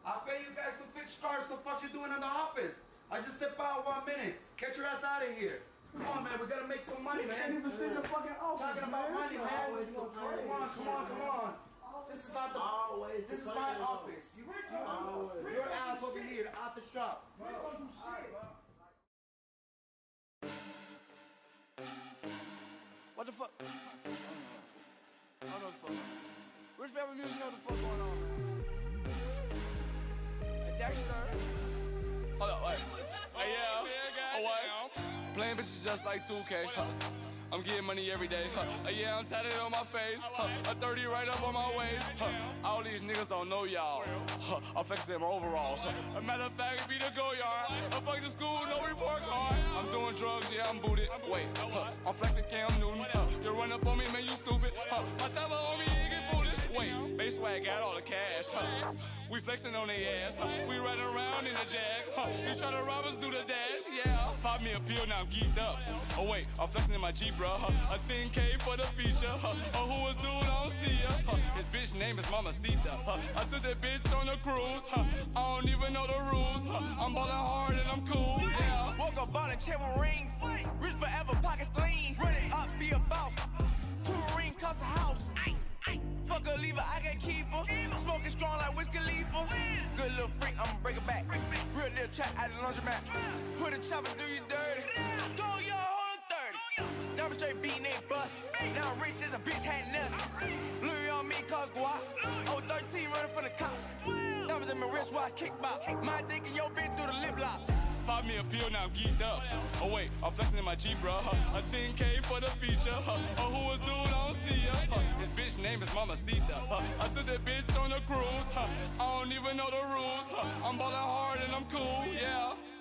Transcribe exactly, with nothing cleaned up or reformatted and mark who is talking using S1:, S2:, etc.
S1: I'll pay you guys to fix cars. The fuck you doing in the office? I just step out one minute. Get your ass out of here. Come on, man. We gotta make some money,
S2: You
S1: man.
S2: can't even stay in the fucking office.
S1: Talking about
S2: man.
S1: money, man.
S2: Always
S1: Come on, come on, come on, come on. This is not the.
S2: Always
S1: this is my office. You, you, your ass over here out the shop.
S2: Rich don't do shit.
S3: What the fuck? I don't know what the fuck. Rich Family Music know what the fuck going on, man. Hey, Dexter. Hold up, wait. Hey, yeah. Oh, what? Playing bitches just like two K. I'm getting money every day. Uh, yeah, I'm tatted on my face. Uh, a thirty right up on my waist. Uh, all these niggas don't know y'all. Uh, I'm flexing them overalls. Uh, a matter of fact, be the go yard. I fuck the school, no report card. I'm doing drugs, yeah, I'm booted. Wait, uh, I'm flexing Cam Newton. Uh, you run up on me, man, you stupid. Uh, my chopper on me, ain't get foolish. Wait, base swag got all the cash. Uh, we flexing on their ass. Uh, we riding around in a jag. Uh, you try to rob us, do the dash, yeah. Pop me a pill, now I'm geeked up. Oh wait, I'm flexing in my Jeep, bro. Uh, a ten K for the feature. Uh, oh, who is dude? I don't see ya. Uh, his bitch name is Mamacita. Uh, I took that bitch on the cruise. Uh, I don't even know the rules. Uh, I'm ballin' hard and I'm cool. Yeah.
S4: Woke up on a chair with rings. Rich forever, pockets clean. Run it up, be a boss. Two ring cost a house. Fuck a lever, I can't keep her. Smoking strong like Wiz Khalifa. Good little freak, I'ma break it back. Real deal trap at the laundromat. Put a chopper, do you dirty. Go, yo, hold thirty. Diamond straight beating they bust. Now I'm rich as a bitch had nothing. Louis on me cause guap. Oh, thirteen running from the cops. Diamonds in my wristwatch, kickbox. My dick and your bitch through the lip lock.
S3: Pop me a pill, now I'm geeked up. Oh wait, I'm flexing in my Jeep, bro. Uh, a ten K for the feature. Uh, oh, who is dude? I don't see ya. Uh, his bitch name is Mamacita. Uh, I took that bitch on the cruise. Uh, I don't even know the rules. Uh, I'm ballin' hard and I'm cool, yeah.